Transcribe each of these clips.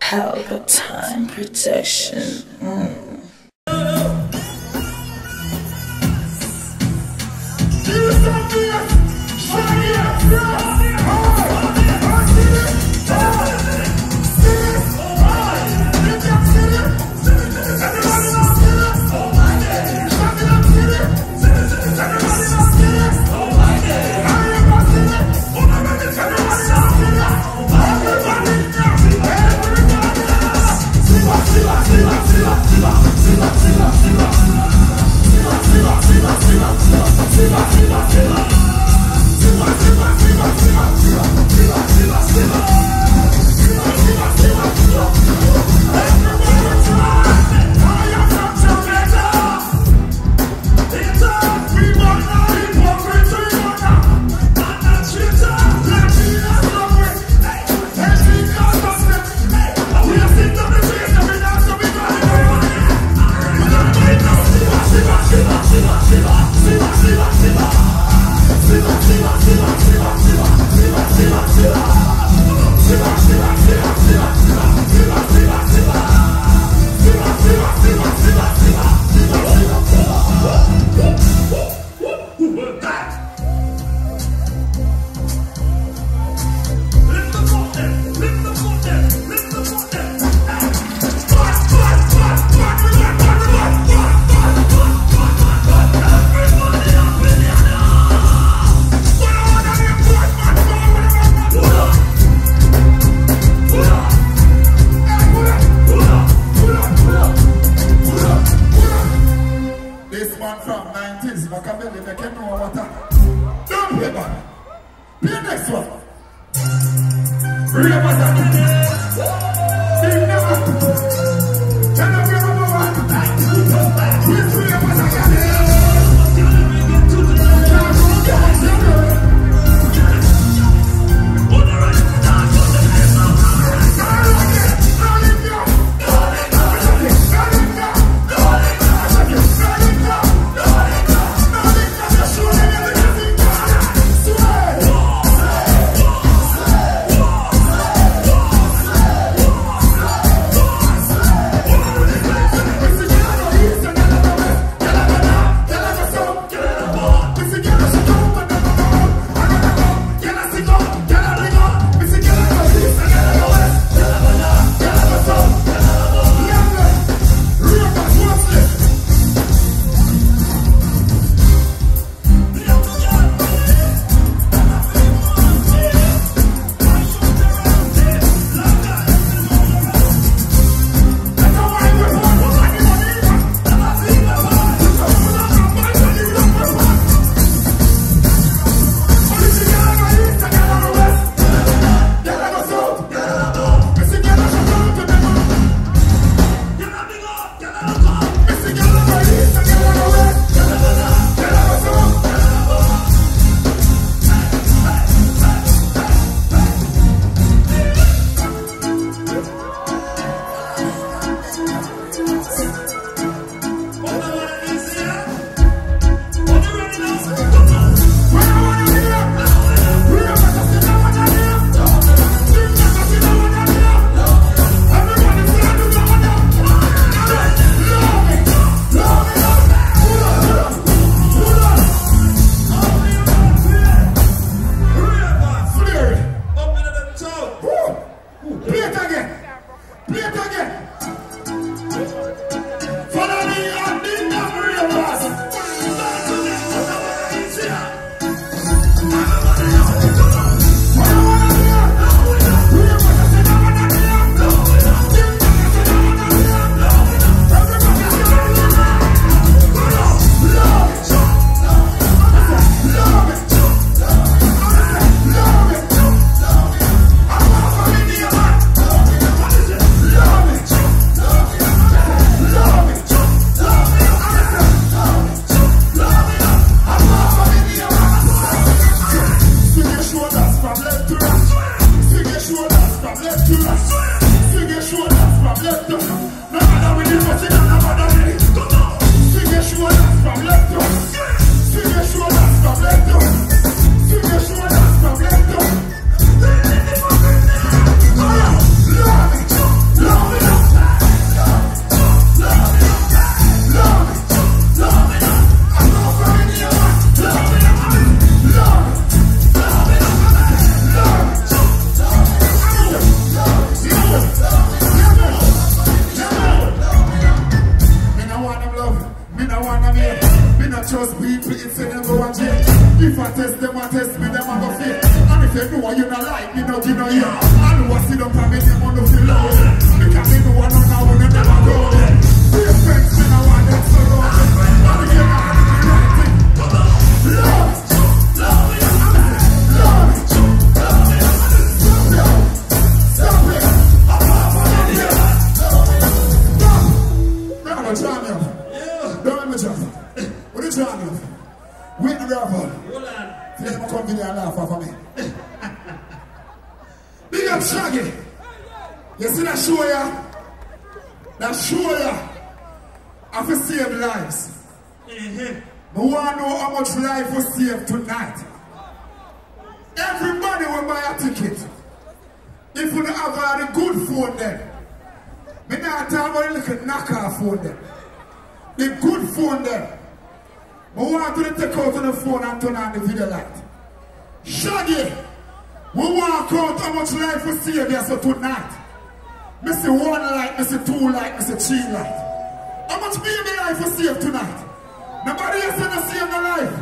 Palpatine protection. You see that show ya? That show ya have to save lives. I want to know how much life was saved tonight. Everybody will buy a ticket. If you don't have all the good phone then, me not talk about the little knockoff phone then. The good phone then. I want to take out on the phone and turn on the video light. Shaggy, we walk out how much life was saved here so tonight. I see 1 light, I see 2 light, I see 3 light. How much baby life was saved tonight? Nobody else in the save the life.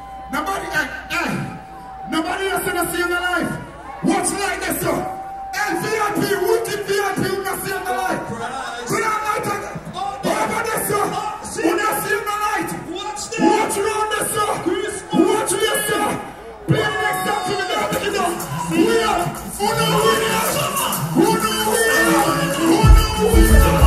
Nobody else in the save the life. Watch like this, sir. VIP, wicked VIP, who not save the life. Good night again. Over this, sir. Who not save the light. Watch around this, sir. Watch this, sir. Play the next time to the dog. We are. Who know we are? Who know we are? Who know we are?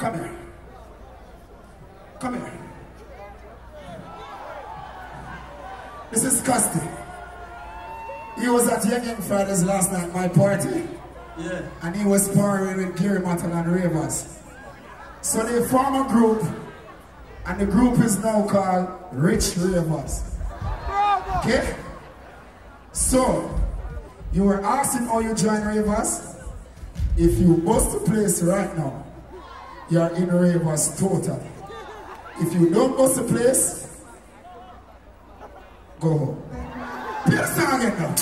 Come here. Come here. This is Custy. He was at Young Fridays last night, my party. Yeah. And he was sparring with Gary Mattel and Ravers. So they form a group, and the group is now called Rich Ravers. Okay? So, you were asking how you join Ravers? If you bust the place right now, you are in Ravers totally. If you don't bust the place, go home. Play the song again now.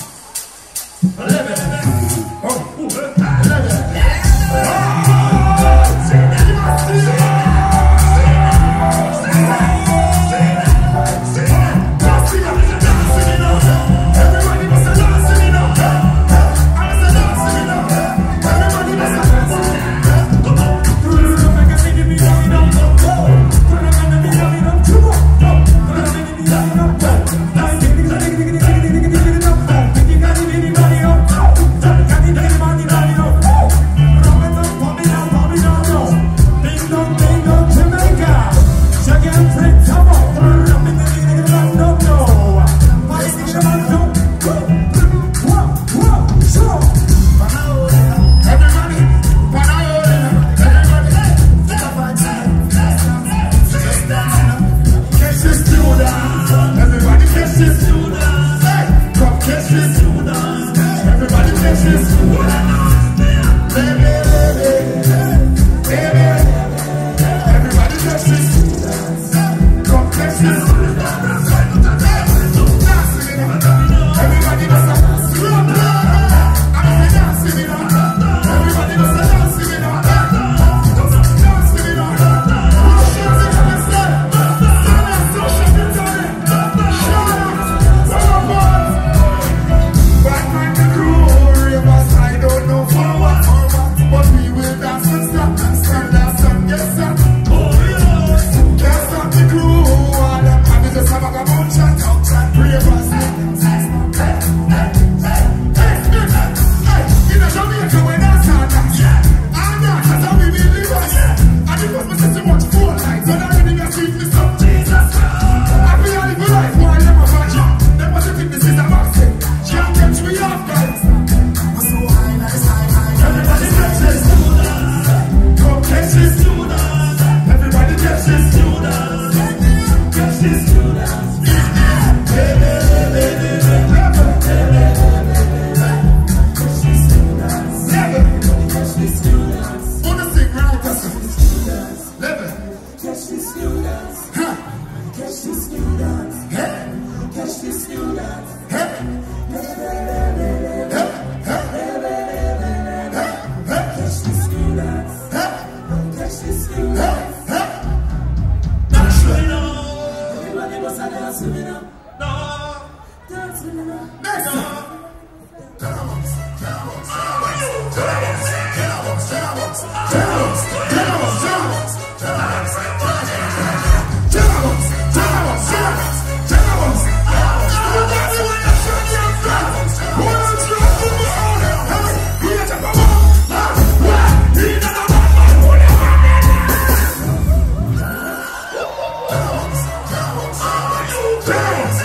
Dance!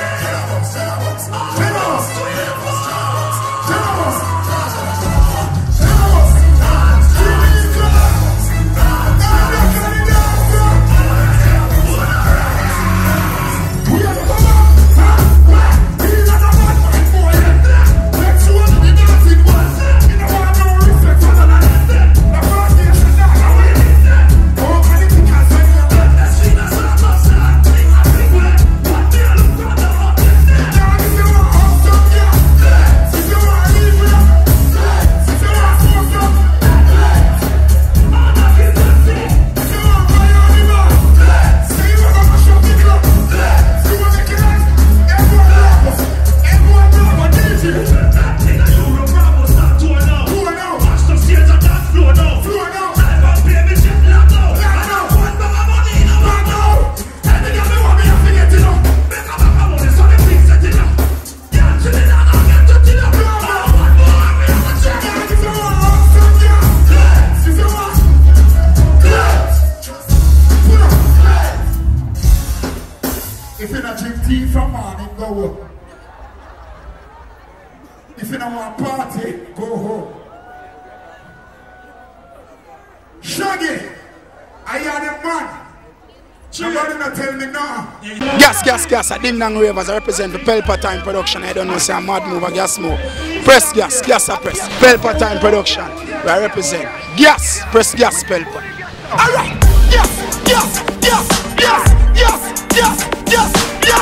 you don't drink tea from morning, go home. If you don't want party, go home. Shaggy, I am the man. Nobody not tell me no. Gas. I ding dang ravers. I represent the Pelpa Time Production. I don't know, say I'm mad mover, gas move. Press gas I press. Pelpa Time Production. Where I represent. Gas, press gas, Pelpa. Alright, yes.